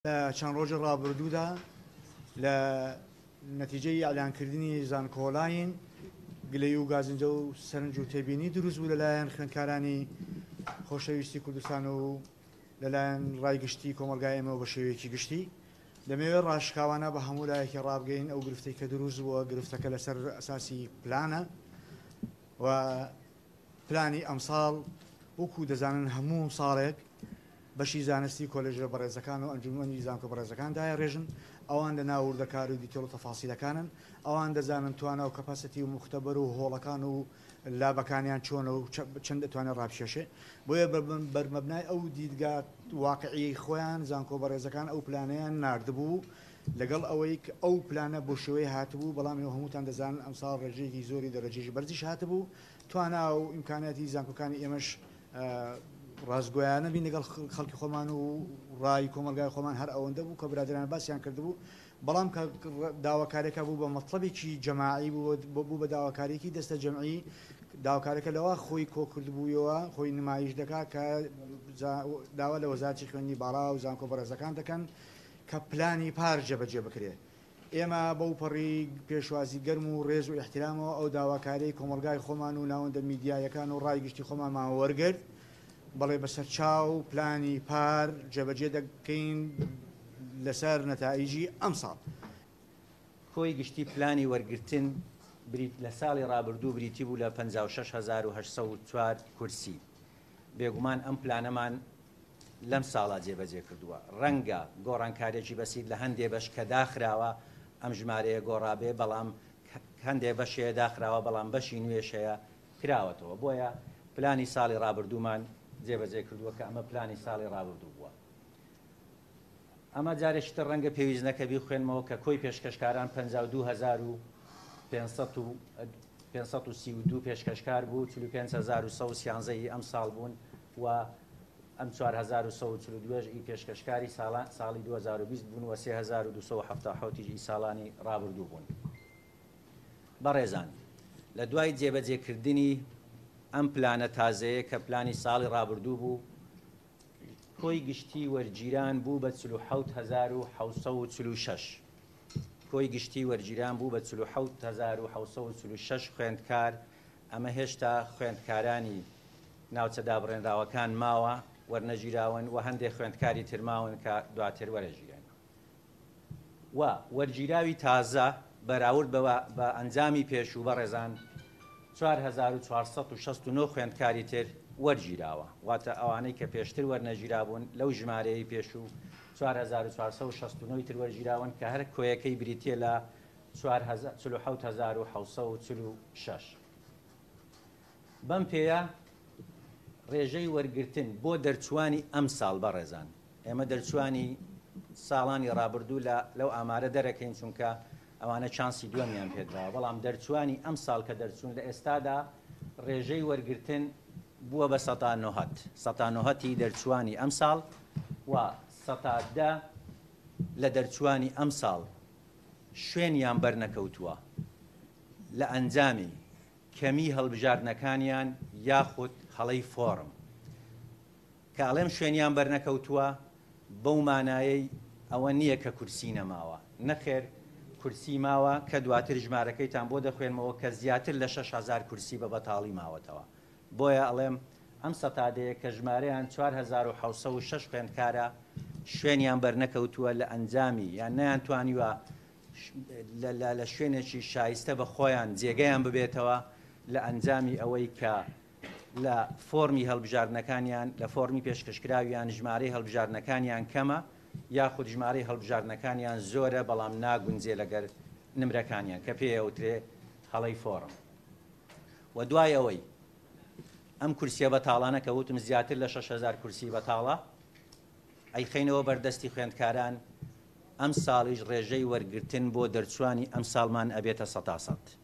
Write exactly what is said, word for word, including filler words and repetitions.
لە چەند ڕۆژە ڕابردوودا لە نەتیجەی ئەلانکردنی زانکۆڵاین گلەی و گازنجە و سەرنج و تێبینی دروست بوو لەلایەن خوێندکارانی خۆشەویستی کوردستان و لەلایەن ڕایگشتی کۆمەلگای ئێمەوە بە شێوەیەکی گشتی دەمەوێت ڕاشکاوانە بە هەموو لایەکی ڕابگەین ئەو گرفتەی کە دروست بووە گرفتەکە لەسەر ئەساسی پلانە و پلانی ئەمساڵ وەکو دەزانن هەموو ساڵێک بەشی زانستی کۆلێژە بەڕێزەکان و ئەنجومەنی زانکۆ بەڕێزەکان داهێڕێژن ئەوان لە ناوردەکار و دیتێڵ و تەفاسیلەکانن ئەوان دەزانن توانە و کەپاسەتی و مختبەر و هۆڵەکان و لابەکانیان چۆنە و چەند دەتوانێت ڕابشێشێ بۆیە بەرمەبنای ئەو دیدگا واقعی خۆیان زانکۆ بەڕێزەکان ئەو پلانەیان ناردبوو لەگەڵ ئەوەی کە ئەو پلانە بۆ شێوەیە هاتبوو بەڵام ئێوە هەمووتان دەزانن ئەمساڵ ڕێژەیەکی زۆری دەرەجێژی بەرزیش هاتبوو توانە و ئیمکاناتی زانکۆکانی ئێمەش ڕازگۆیانە بین لەگەڵ خەڵکی خۆمان و ڕای کۆمەلگای خۆمان هەر ئەوەندە بوو کە برادران باسییان کردبوو بەڵام کە داواکارێکە بوو بە مەطلبێکی جەماعی بوو بە داواکاریکی دەستە جەمعی داواکارەکە لەوە خۆی کۆکردبوویەوە خۆی نمایش دەکات کە داوا لە وەزارەتی خوێندنی باڵا و زانکۆ بەڕێزەکان دەکەن کە پلانی پار جێبەجێ بکرێت ئێمە بەو پەڕی پێشوازی گەرم و ڕێز و احترامەوە ئەو داواکاری کۆمەلگای خۆمان و ناوەندە میدیایەکان و ڕایگشتی خۆمانمان وەرگرت بەڵێ بەسەر چاو پلانی پار جێبەجێ دەکەین لەسەر نەتائیجی ئەم ساڵ کۆی گشتی پلانی وەرگرتن بریت لە ساڵی ڕابردوو بریتی بوو لە پەنجا و شەش هەزار و هەشت سەد و چوار کورسی بێگومان ئەم پلانەمان لەم ساڵا جێبەجێ کردووە ڕەنگە گۆڕانکارێکی بەسیت لە هەندێ بەش کە داخراوە ئەم ژمارەیە گۆڕابێ بەڵام هەندێ بەشەیە داخراوە بەڵام بەشی نوێشەیە کراوەتەوە بۆیە پلانی ساڵی ڕابردوومان جێبەجێ کردووە کە ئەمە پلانی ساڵی ڕابردوو بووە ئەمە جارێکتر ڕەنگە پێویست نەکە بیخوێنمەوە کە کۆی پێشکەشکاران پەنجا و دوو هەزار و پێنج سەد و سی و دوو پێشکەشکار بوو چل و پێنج هەزار و سەد و سیانزەی ئەم ساڵ بوون و ئەم چوار هەزار و سەد و چل و دوو ئی پێشکەشکاری ساڵی دوو هەزار و بیست بوون و سێ هەزار و دوو سەد و هەفتاد و حەوت ئی ساڵانی ڕابردوو بوون بەڕێزان لە دوای جێبەجێکردنی ئەم پلانە تازەیە کە پلانی ساڵی ڕابردوو بوو کۆی گشتی وەرگیران بوو بە چل و حەوت هەزار و حەوت سەد و چل و شەش کۆی گشتی وەرگیران بوو بە چل و حەوت هەزار و حەوت سەد و چل و شەش خوێندکار ئەمە هێشتا خوێندکارانی ناوچە دابڕێنراوەکان ماوە وەرنەگیراون و هەندێک خوێندکاری ترماون کە دواتر وەرەگیرن و وەرگیراوی تازە بەراورد بە ئەنجامی پێشوو بەڕێزان چوار هەزار و چوار سەد و شەست و نۆ خوێندکاری تر وەرگیراوە واتە ئەوانەی کە پێشتر وەرنەگیرابوون لەو ژمارەیە پێشوو چوار هەزار و چوار سەد و شەست و نۆ تر وەرگیراون کە هەر کۆیەکەی بریتە لە چل و حەوت هەزار و حەوت سەد و چل و شەش بەم پێیە ڕێژەی وەرگرتن بۆ دەرچوانی ئەم ساڵ بەڕێزان ئێمە دەرچوانی ساڵانی ڕابردوو لەو ئامارە دەرەکەین چونکە ئەوانە چانسی دووەمیان پێدراوە بەڵام دەرچوانی ئەم ساڵ کە دەرچوون لە ئێستادا ڕێژەی وەرگرتن بووە بە سەتا نۆهەت سەتا نۆهەتی دەرچوانی ئەم ساڵ و سەتا دە لە دەرچوانی ئەم ساڵ شوێنیان بەرنەکەوتووە لە ئەنجامی کەمی هەڵبژاردنەکانیان یاخود هەڵەی فۆرم کە ئەڵێم شوێنیان بەرنەکەوتووە بەو مانایەی ئەوە نییە کە کورسی نەماوە نەخێر کورسی ماوە کە دواتر ژمارەکەیتان بۆ دەخوێنمەوە کە زیاتر لە شەش هەزار کورسی بە بەتاڵی ماوەتەوە بۆیە ئەڵێم ئەم سەتادەیە کە ژمارەیان چوار هەزار و حەوت سەد و شەش خوێندکارە شوێنیان بەرنەکەوتووە لە ئەنجامی یان نەیانتوانیوە لە شوێنێکی شایستە بە خۆیان جێگەیان ببێتەوە لە ئەنجامی ئەوەی کە لە فۆرمی هەڵبژاردنەکانیان لە فۆرمی پێشکەشکراویان ژمارەی هەڵبژاردنەکانیان کەمە یاخود ژمارەی هەڵبژاردنەکانیان زۆرە بەڵام ناگونجێ لەگەر نمرەکانیان کە پێوترێ هەڵەی فۆرم و دوای ئەوەی ئەم کورسیە بەتاڵانە کە وتم زیاتر لە شەش هەزار کورسی بەتاڵە ئەی خەینەوە بەردەستی خوێندکاران ئەم ساڵیش ڕێژەی وەرگرتن بۆ دەرچوانی ئەم ساڵمان ئەبێتە سەتا سەد